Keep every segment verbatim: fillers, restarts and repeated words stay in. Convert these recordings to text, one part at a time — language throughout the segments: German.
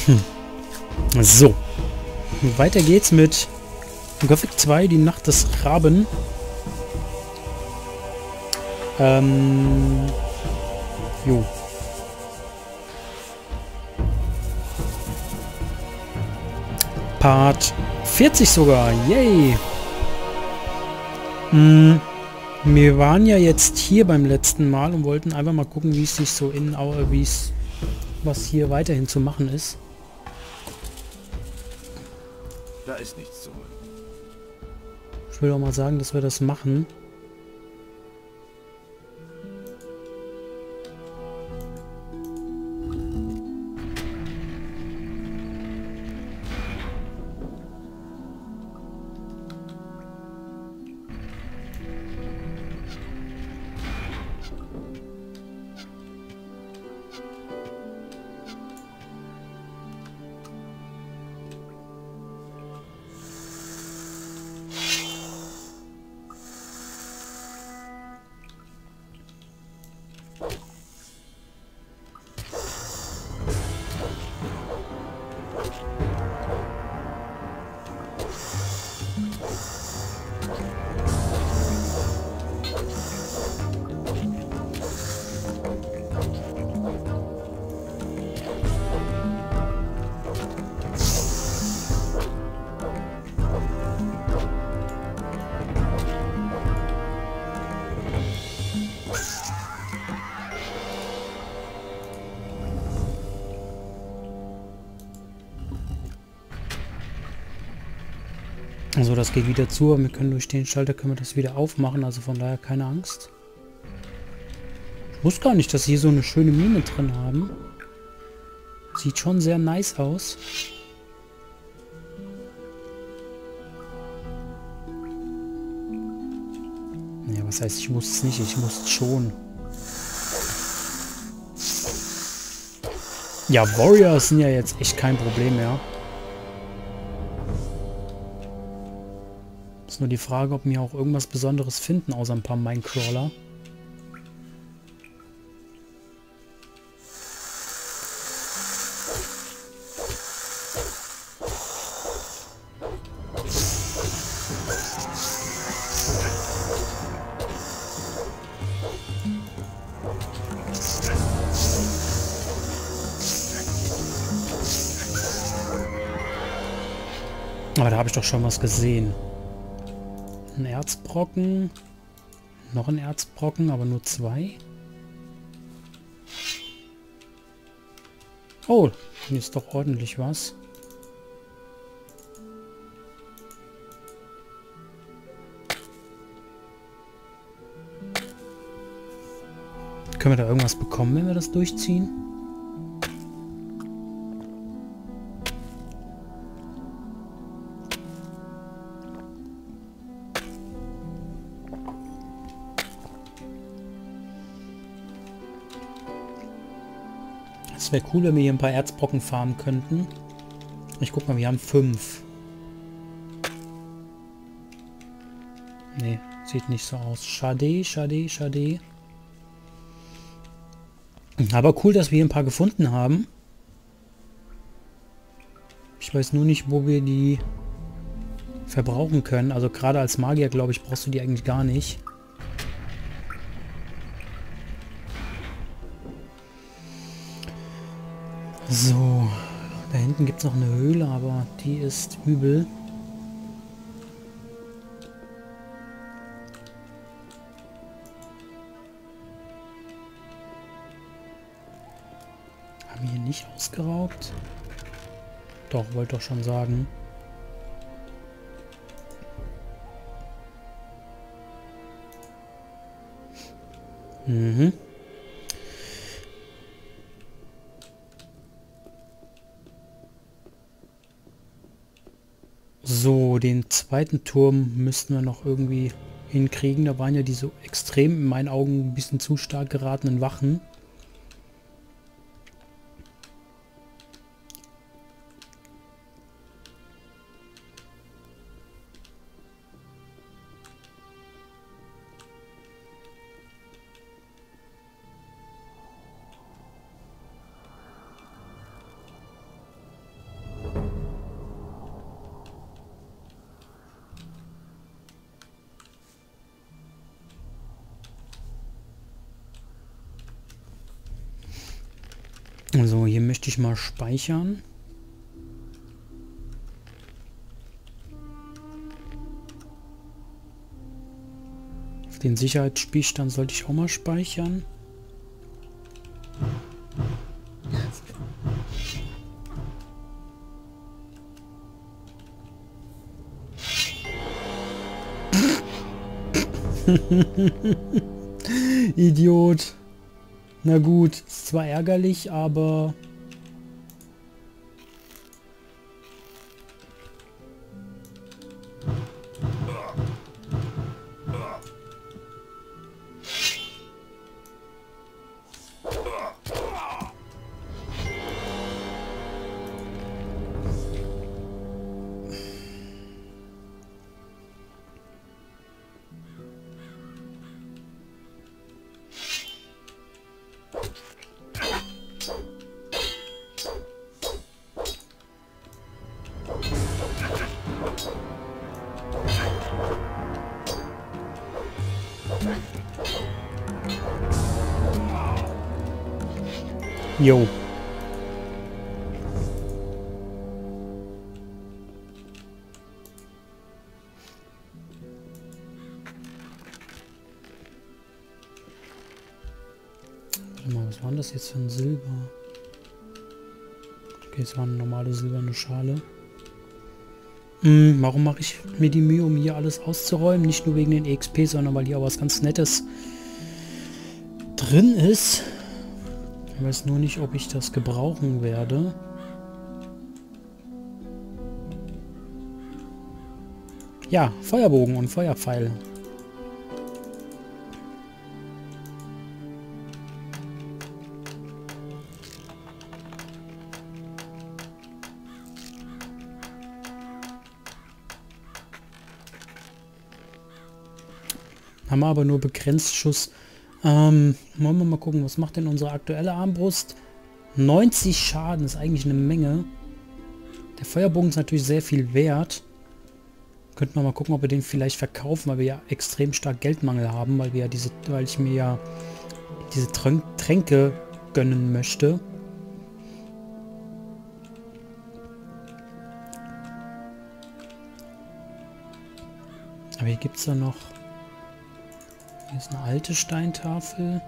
So. Weiter geht's mit Gothic zwei, die Nacht des Raben. Ähm. Jo. Part vierzig sogar. Yay. Hm. Wir waren ja jetzt hier beim letzten Mal und wollten einfach mal gucken, wie es sich so in, wie es, was hier weiterhin zu machen ist. Da ist nichts zu holen. Ich will auch mal sagen, dass wir das machen. Also das geht wieder zu, aber wir können durch den Schalter können wir das wieder aufmachen, also von daher keine Angst. Ich wusste gar nicht, dass sie hier so eine schöne Mine drin haben. Sieht schon sehr nice aus. Ja, was heißt, ich wusste es nicht, ich wusste es schon. Ja, Warriors sind ja jetzt echt kein Problem mehr. Ist nur die Frage, ob wir auch irgendwas Besonderes finden, außer ein paar Minecrawler. Aber da habe ich doch schon was gesehen. Ein Erzbrocken. Noch ein Erzbrocken, aber nur zwei. Oh, hier ist doch ordentlich was. Können wir da irgendwas bekommen, wenn wir das durchziehen? Es wäre cool, wenn wir hier ein paar Erzbrocken farmen könnten. Ich guck mal, wir haben fünf. Nee, sieht nicht so aus. Schade, schade, schade. Aber cool, dass wir hier ein paar gefunden haben. Ich weiß nur nicht, wo wir die verbrauchen können. Also gerade als Magier, glaube ich, brauchst du die eigentlich gar nicht. So, da hinten gibt es noch eine Höhle, aber die ist übel. Haben wir hier nicht ausgeraubt? Doch, wollte doch schon sagen. Mhm. So, den zweiten Turm müssten wir noch irgendwie hinkriegen. Da waren ja diese extrem, in meinen Augen, ein bisschen zu stark geratenen Wachen. Also hier möchte ich mal speichern. Auf den Sicherheitsspielstand sollte ich auch mal speichern. Idiot. Na gut, ist zwar ärgerlich, aber... Jo. Warte mal, was war denn das jetzt für ein Silber? Okay, es war eine normale silberne Schale. Hm, warum mache ich mir die Mühe, um hier alles auszuräumen? Nicht nur wegen den E X P, sondern weil hier auch was ganz Nettes drin ist. Ich weiß nur nicht, ob ich das gebrauchen werde. Ja, Feuerbogen und Feuerpfeil. Haben wir aber nur begrenzt Schuss. Ähm, wollen wir mal gucken, was macht denn unsere aktuelle Armbrust? neunzig Schaden ist eigentlich eine Menge. Der Feuerbogen ist natürlich sehr viel wert. Könnten wir mal gucken, ob wir den vielleicht verkaufen, weil wir ja extrem stark Geldmangel haben, weil wir ja diese, weil ich mir ja diese Trän- Tränke gönnen möchte. Aber hier gibt es da noch... Hier ist eine alte Steintafel.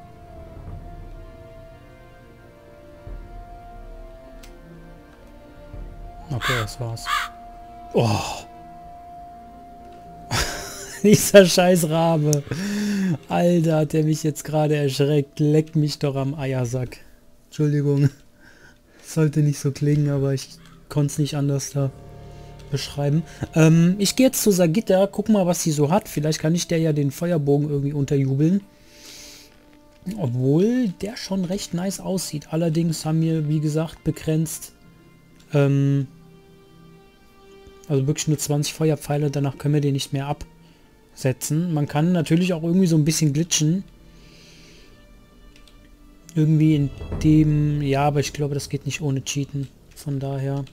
Okay, das war's. Oh! Dieser scheiß Rabe. Alter, hat der mich jetzt gerade erschreckt. Leck mich doch am Eiersack. Entschuldigung. Sollte nicht so klingen, aber ich konnte es nicht anders da beschreiben. Ähm, ich gehe jetzt zu Sagitta, guck mal, was sie so hat. Vielleicht kann ich der ja den Feuerbogen irgendwie unterjubeln. Obwohl der schon recht nice aussieht. Allerdings haben wir, wie gesagt, begrenzt. Ähm, also wirklich nur zwanzig Feuerpfeile. Danach können wir den nicht mehr absetzen. Man kann natürlich auch irgendwie so ein bisschen glitschen. Irgendwie in dem... Ja, aber ich glaube, das geht nicht ohne Cheaten. Von daher...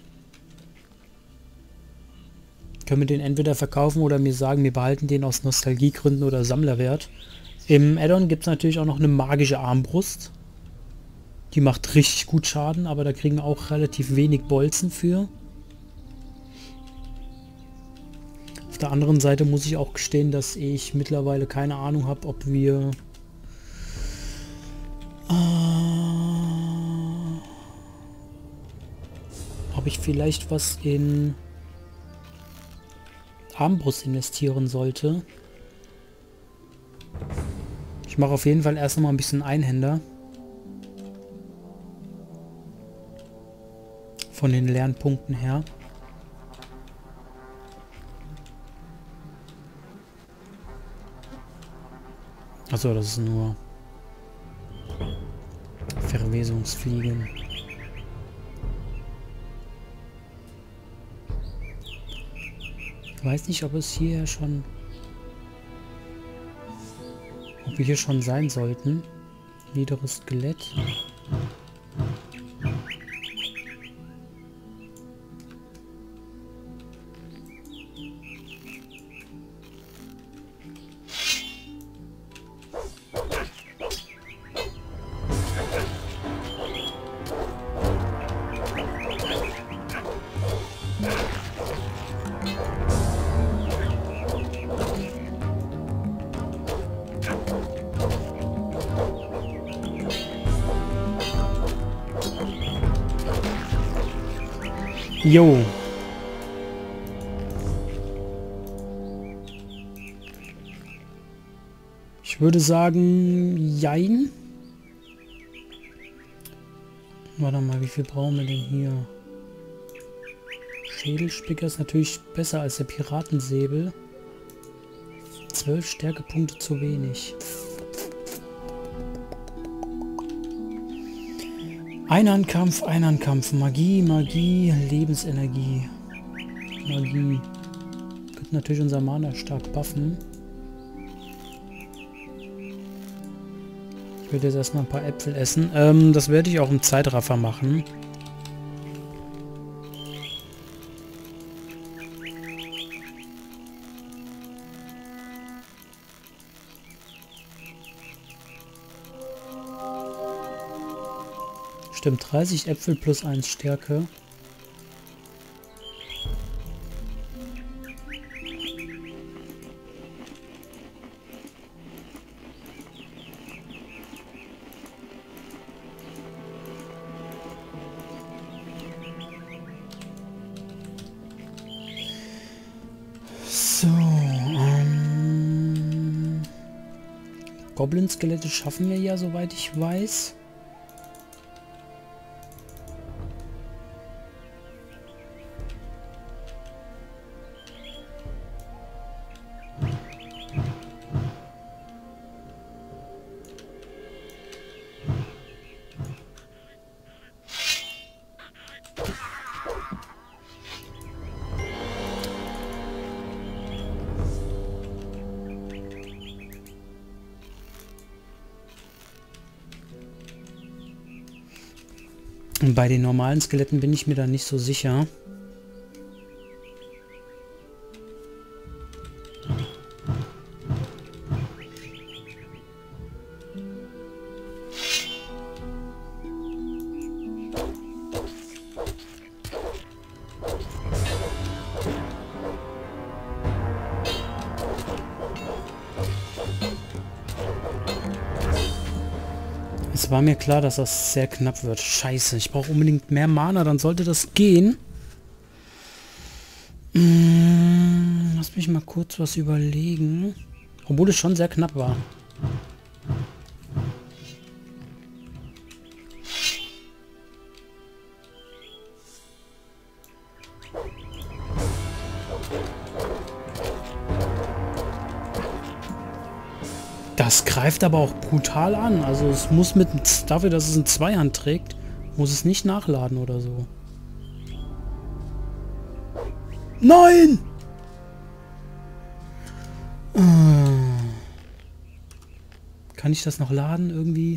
Können wir den entweder verkaufen oder mir sagen, wir behalten den aus Nostalgiegründen oder Sammlerwert. Im Add-on gibt es natürlich auch noch eine magische Armbrust. Die macht richtig gut Schaden, aber da kriegen wir auch relativ wenig Bolzen für. Auf der anderen Seite muss ich auch gestehen, dass ich mittlerweile keine Ahnung habe, ob wir... Äh, ob ich vielleicht was in... Armbrust investieren sollte. Ich mache auf jeden Fall erst noch mal ein bisschen Einhänder. Von den Lernpunkten her. Achso, das ist nur Verwesungsfliegen. Ich weiß nicht, ob es hier schon... Ob wir hier schon sein sollten. Niederes Skelett. Jo. Ich würde sagen, jein. Warte mal, wie viel brauchen wir denn hier? Schädelspicker ist natürlich besser als der Piratensäbel. Zwölf Stärkepunkte zu wenig. Einhandkampf, Einhandkampf, Magie, Magie, Lebensenergie. Magie. Könnte natürlich unser Mana stark buffen. Ich werde jetzt erstmal ein paar Äpfel essen. Ähm, das werde ich auch im Zeitraffer machen. Stimmt, dreißig Äpfel plus eins Stärke. So, ähm... Goblin-Skelette schaffen wir ja, soweit ich weiß. Und bei den normalen Skeletten bin ich mir da nicht so sicher. Es war mir klar, dass das sehr knapp wird. Scheiße, ich brauche unbedingt mehr Mana, dann sollte das gehen. Hm, lass mich mal kurz was überlegen. Obwohl es schon sehr knapp war. Das greift aber auch brutal an. Also es muss mit, dafür, dass es ein Zweihand trägt, muss es nicht nachladen oder so. Nein! Kann ich das noch laden irgendwie?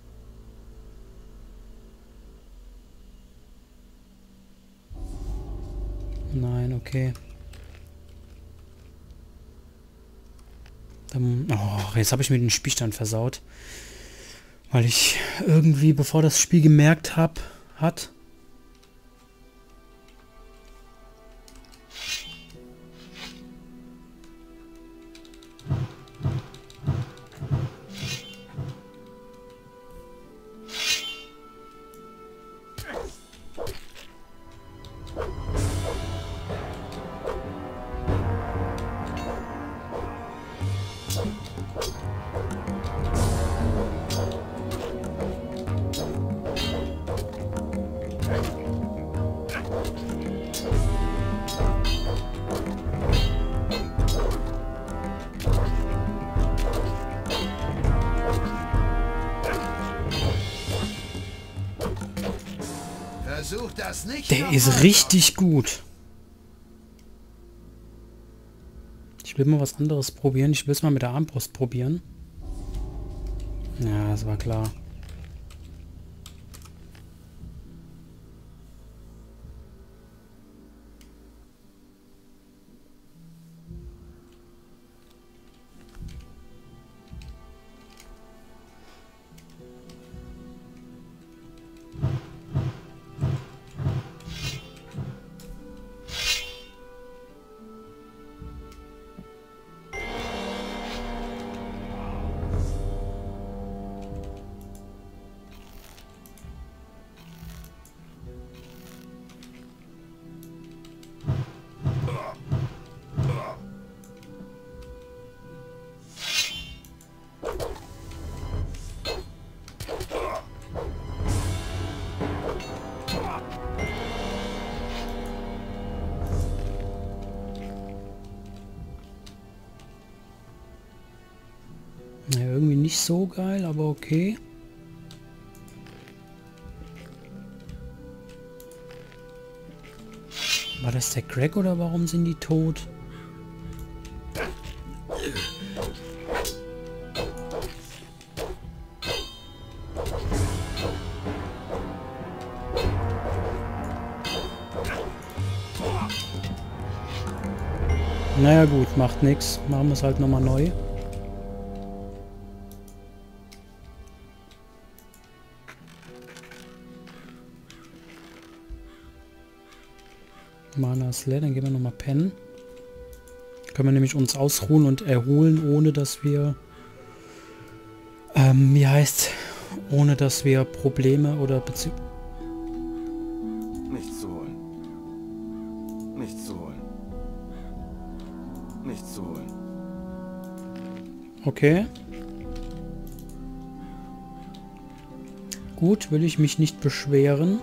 Nein, okay. Dann, oh, jetzt habe ich mir den Spielstand versaut. Weil ich irgendwie, bevor das Spiel gemerkt hab, hat... Versuch das nicht. Der ist richtig gut. Ich will mal was anderes probieren. Ich will es mal mit der Armbrust probieren. Ja, das war klar. nicht so geil, aber okay. War das der Crack oder warum sind die tot? Naja gut, macht nichts. Machen wir es halt nochmal neu. Mana ist leer, dann gehen wir nochmal pennen. Können wir nämlich uns ausruhen und erholen, ohne dass wir, ähm, wie heißt, ohne dass wir Probleme oder Bezieh... Nichts zu holen. Nichts zu holen. Nichts zu holen. Okay. Gut, will ich mich nicht beschweren.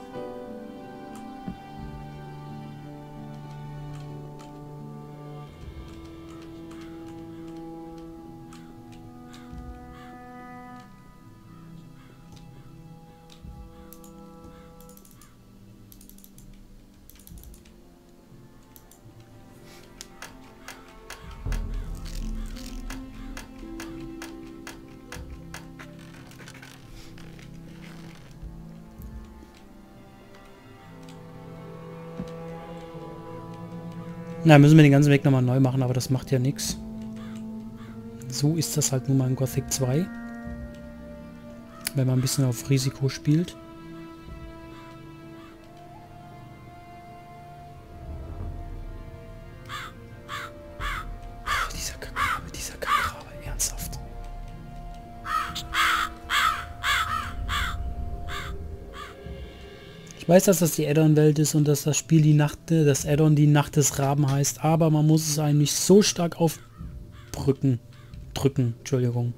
Na, müssen wir den ganzen Weg nochmal neu machen, aber das macht ja nichts. So ist das halt nun mal in Gothic zwei. Wenn man ein bisschen auf Risiko spielt. Ach, dieser Kackrabe, dieser Kackrabe, ernsthaft. Ich weiß, dass das die Add-on-Welt ist und dass das Spiel die Nacht, das Add-on die Nacht des Raben heißt, aber man muss es einem nicht so stark aufdrücken. Drücken, Entschuldigung.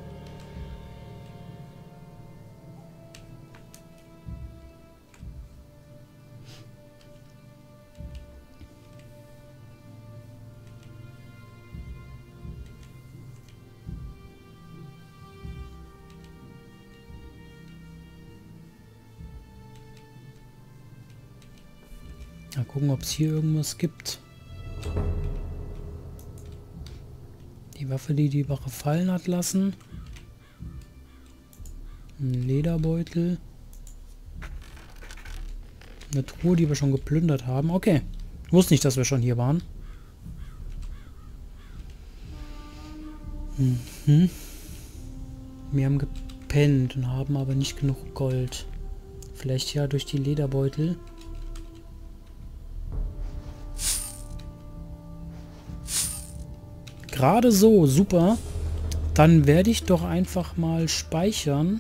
Mal gucken, ob es hier irgendwas gibt. Die Waffe, die die Wache fallen hat lassen. Ein Lederbeutel. Eine Truhe, die wir schon geplündert haben. Okay. Ich wusste nicht, dass wir schon hier waren. Mhm. Wir haben gepennt und haben aber nicht genug Gold. Vielleicht ja durch die Lederbeutel. Gerade so, super. Dann werde ich doch einfach mal speichern.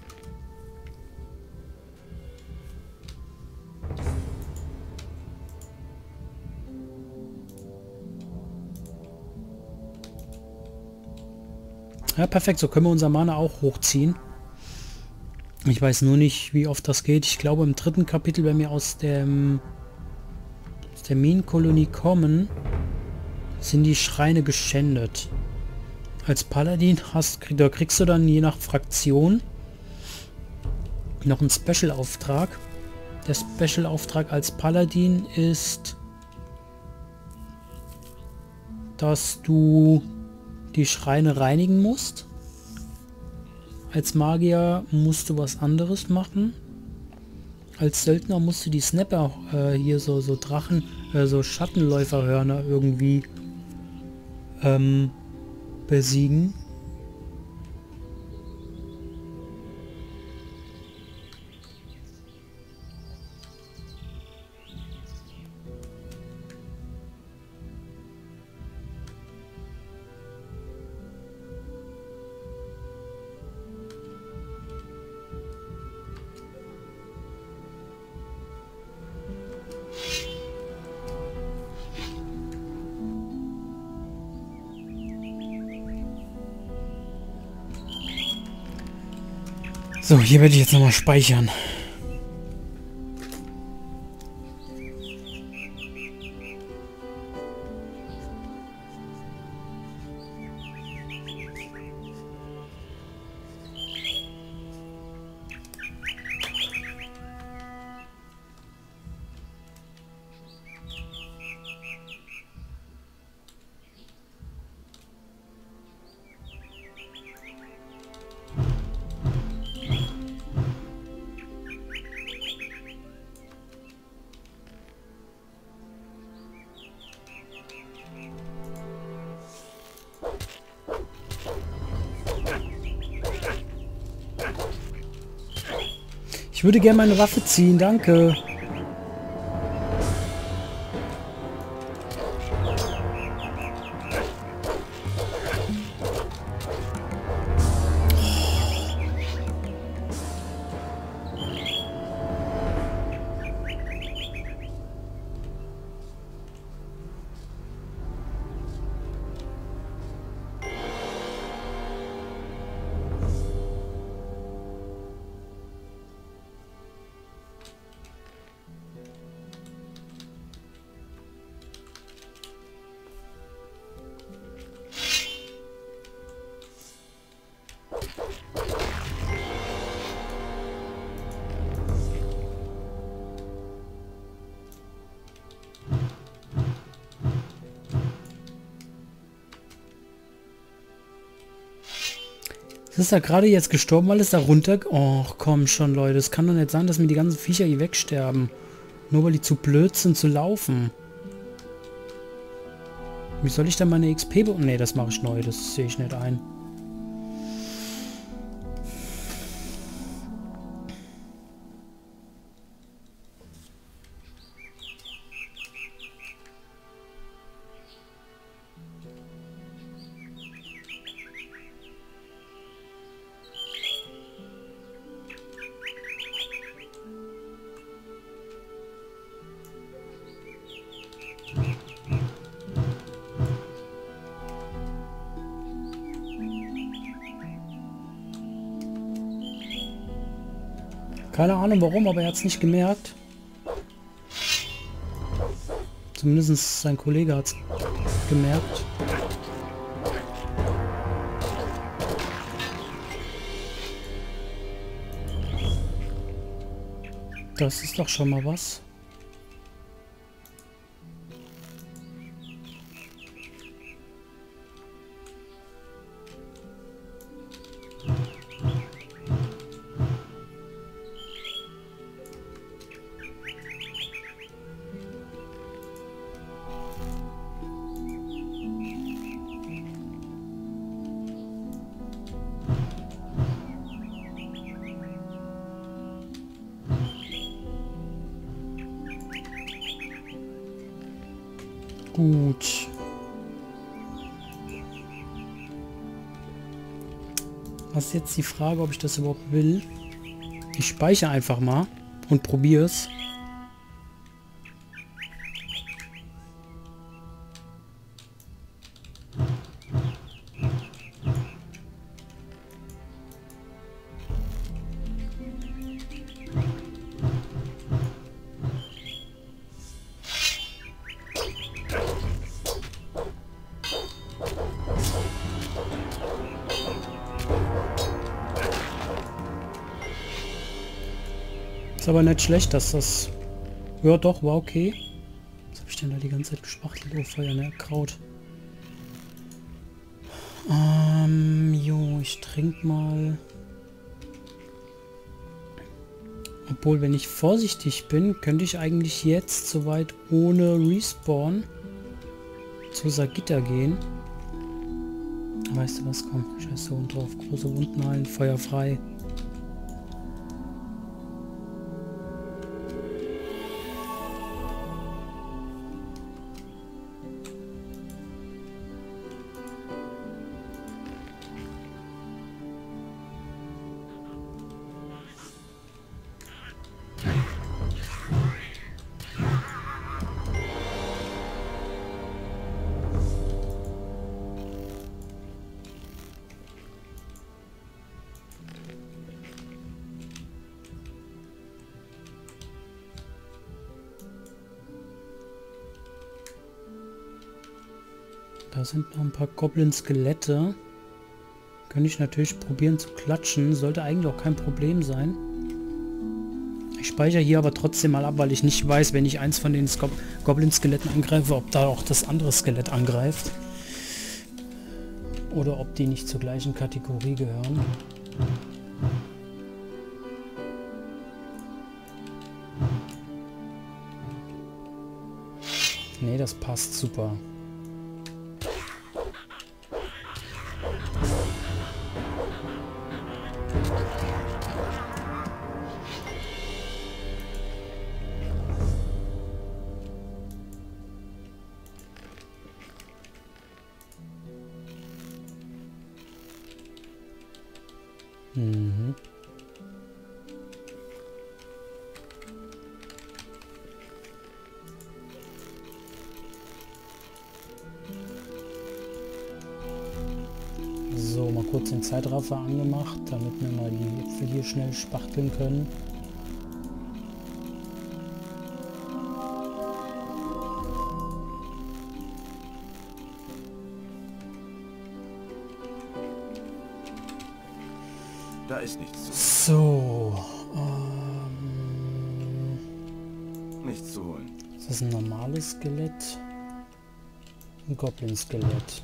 Ja, perfekt. So können wir unser Mana auch hochziehen. Ich weiß nur nicht, wie oft das geht. Ich glaube, im dritten Kapitel, wenn wir aus, dem, aus der Minenkolonie kommen, sind die Schreine geschändet. Als Paladin hast, da kriegst du dann je nach Fraktion noch einen Special-Auftrag. Der Special-Auftrag als Paladin ist, dass du die Schreine reinigen musst. Als Magier musst du was anderes machen. Als Söldner musst du die Snapper, äh, hier so, so Drachen, äh, so Schattenläuferhörner irgendwie ähm, besiegen. So, hier werde ich jetzt nochmal speichern. Ich würde gerne meine Waffe ziehen, danke. Ist er gerade jetzt gestorben, weil es da runter... Och, komm schon, Leute. Es kann doch nicht sein, dass mir die ganzen Viecher hier wegsterben. Nur weil die zu blöd sind zu laufen. Wie soll ich dann meine X P... Ne, das mache ich neu. Das sehe ich nicht ein. Keine Ahnung warum, aber er hat es nicht gemerkt. Zumindest sein Kollege hat es gemerkt. Das ist doch schon mal was. Gut. Was ist jetzt die Frage, ob ich das überhaupt will? Ich speichere einfach mal und probiere es. Ist aber nicht schlecht, dass das... Ja doch, war okay. Was habe ich denn da die ganze Zeit gespachtelt? Oh, Feuer, ne? Kraut. Ähm, jo, ich trinke mal... Obwohl, wenn ich vorsichtig bin, könnte ich eigentlich jetzt soweit ohne Respawn zu Sagitta gehen. Weißt du was? Komm, scheiß so drauf. Große Wunden heilen, Feuer frei. Da sind noch ein paar Goblin-Skelette. Könnte ich natürlich probieren zu klatschen. Sollte eigentlich auch kein Problem sein. Ich speichere hier aber trotzdem mal ab, weil ich nicht weiß, wenn ich eins von den Goblin-Skeletten angreife, ob da auch das andere Skelett angreift. Oder ob die nicht zur gleichen Kategorie gehören. Nee, das passt super. kurz den Zeitraffer angemacht, damit wir mal die Äpfel hier schnell spachteln können. Da ist nichts zu So. Ähm, Nichts zu holen. ist das ein normales Skelett? Ein Goblin-Skelett.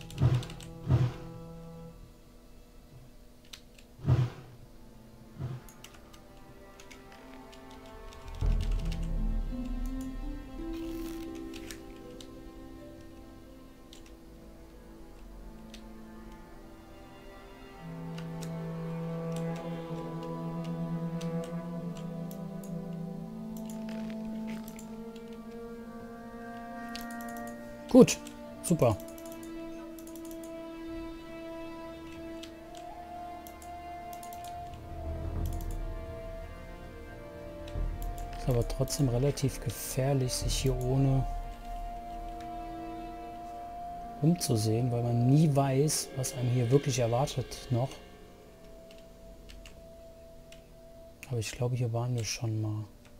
Gut, super. Ist aber trotzdem relativ gefährlich, sich hier ohne umzusehen, weil man nie weiß, was einem hier wirklich erwartet noch. Aber ich glaube, hier waren wir schon mal.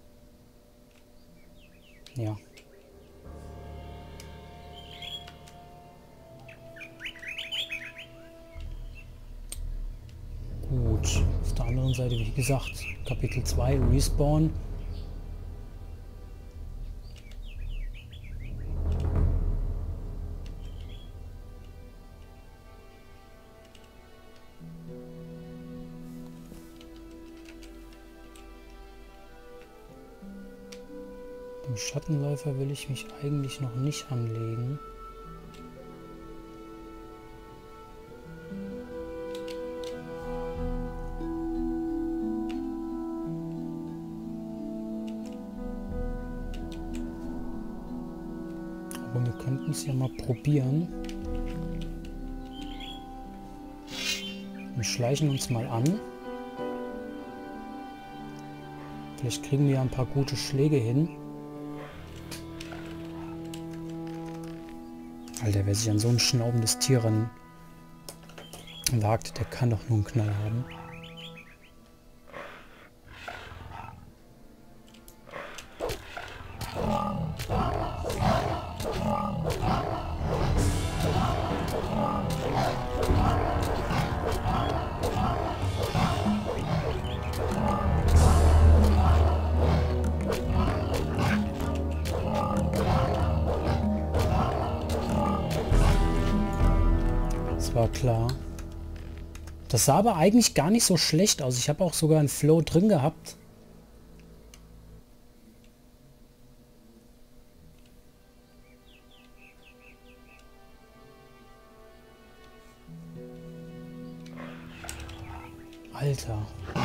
Ja. Gut, auf der anderen Seite, wie gesagt, Kapitel zwei, Respawn. Dem Schattenläufer will ich mich eigentlich noch nicht anlegen. Aber wir könnten es ja mal probieren. Wir schleichen uns mal an. Vielleicht kriegen wir ein paar gute Schläge hin. Alter, wer sich an so ein schnaubendes Tier ran wagt, der kann doch nur einen Knall haben. War klar. Das sah aber eigentlich gar nicht so schlecht aus. Ich habe auch sogar einen Flow drin gehabt. Alter.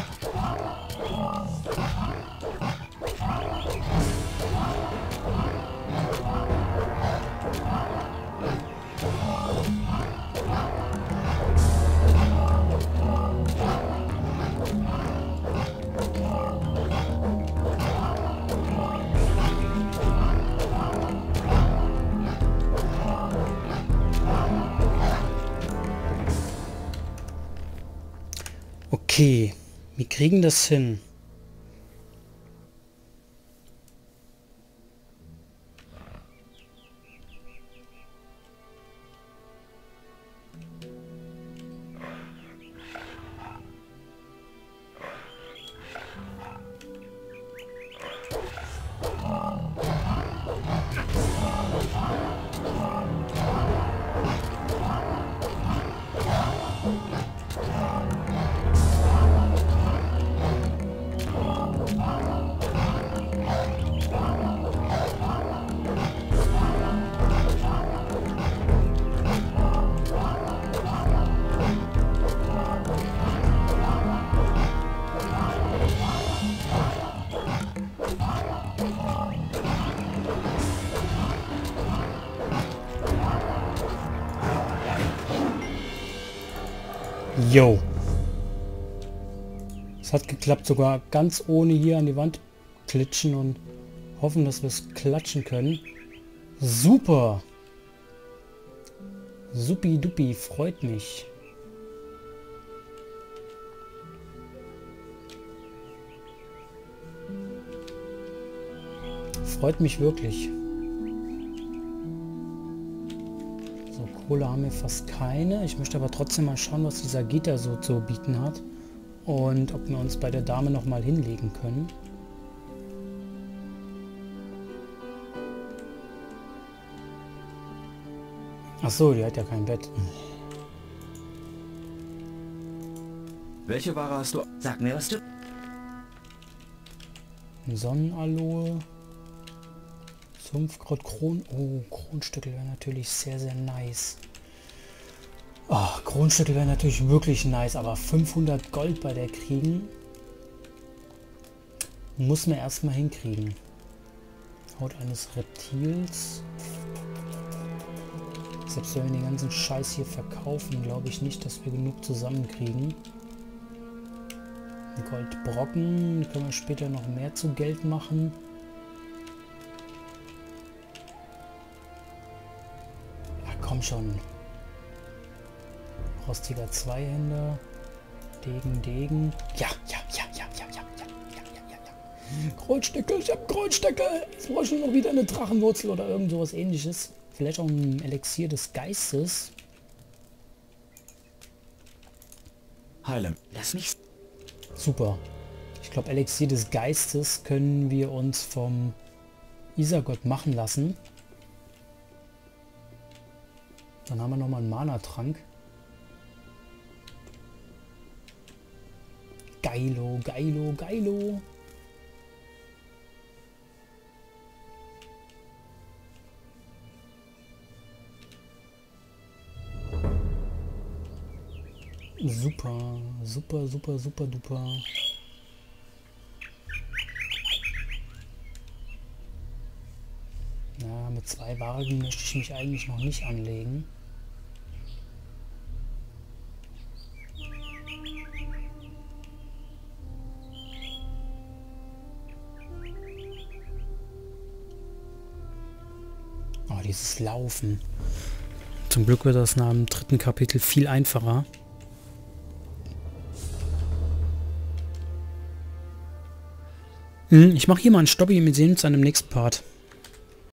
Okay, wir kriegen das hin. Yo. Es hat geklappt, sogar ganz ohne hier an die Wand klitschen und hoffen, dass wir es klatschen können. Super. Supi-dupi, freut mich. Freut mich wirklich. So, Kohle haben wir fast keine. Ich möchte aber trotzdem mal schauen, was dieser Gitter so zu bieten hat. Und ob wir uns bei der Dame noch mal hinlegen können. Ach so, die hat ja kein Bett. Welche Ware hast du? Sag mir, was du... Sonnenaloe. Sumpfkraut, Kron... Oh, Kronstücke wäre natürlich sehr, sehr nice. Oh, Kronstücke wäre natürlich wirklich nice, aber fünfhundert Gold bei der kriegen... Muss man erstmal hinkriegen. Haut eines Reptils... Selbst wenn wir den ganzen Scheiß hier verkaufen, glaube ich nicht, dass wir genug zusammenkriegen. Goldbrocken, können wir später noch mehr zu Geld machen. Ja, komm schon. Rostiger Zweihänder. Degen, Degen. Ja, ja, ja, ja, ja, ja, ja, ja, ja, ja, ja. Kreuzstücke, ich hab Kreuzstücke. Jetzt brauche ich nur noch wieder eine Drachenwurzel oder irgend sowas ähnliches. Vielleicht auch ein Elixier des Geistes. Heilem. Lass mich... Super. Ich glaube, Elixier des Geistes können wir uns vom Isargott machen lassen. Dann haben wir nochmal einen Mana-Trank. Geilo, geilo, geilo. Super, super, super, super, duper. Ja, mit zwei Wagen möchte ich mich eigentlich noch nicht anlegen. Oh, dieses Laufen. Zum Glück wird das nach dem dritten Kapitel viel einfacher. Ich mache hier mal einen Stoppi, wir sehen uns an dem nächsten Part.